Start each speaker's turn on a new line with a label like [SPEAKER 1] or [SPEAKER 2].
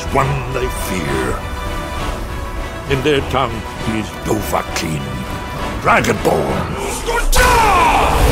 [SPEAKER 1] one they fear. In their tongue, he is Dovahkiin, Dragonborn.